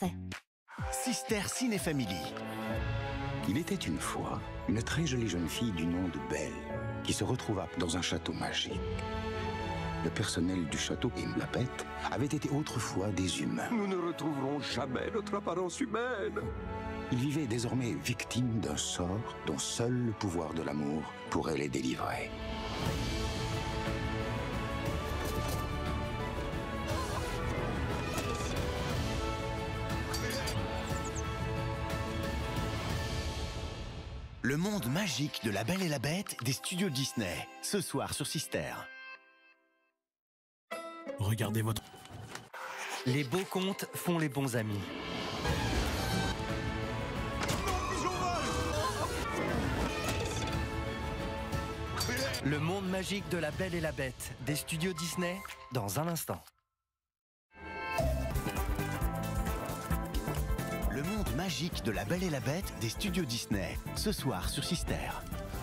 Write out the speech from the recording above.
français. Sister Ciné Family. Il était une fois une très jolie jeune fille du nom de Belle qui se retrouva dans un château magique. Le personnel du château et la bête avaient été autrefois des humains. Nous ne retrouverons jamais notre apparence humaine. Ils vivaient désormais victimes d'un sort dont seul le pouvoir de l'amour pourrait les délivrer. Le monde magique de La Belle et la Bête des studios Disney. Ce soir sur Sister. Regardez votre... Les beaux contes font les bons amis. Le monde magique de La Belle et la Bête des studios Disney, dans un instant. Le monde magique de La Belle et la Bête des studios Disney. Ce soir sur Sister.